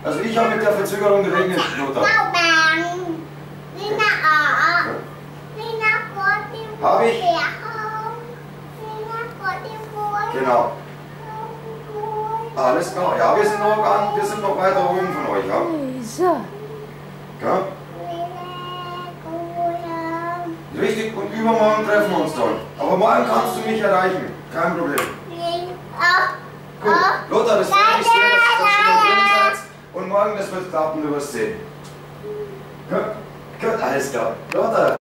Also ich habe mit der Verzögerung gerechnet, Lothar. Habe ich? Genau. Alles klar. Ja, wir sind noch weiter oben von euch, ja? Ja? Richtig, und übermorgen treffen wir uns dann. Aber morgen kannst du mich erreichen. Kein Problem. Gut. Lothar, das freut mich sehr, dass ihr schon mal drin seid. Und morgen, das wird klappen, du wirst sehen. Gut, alles klar. Lothar.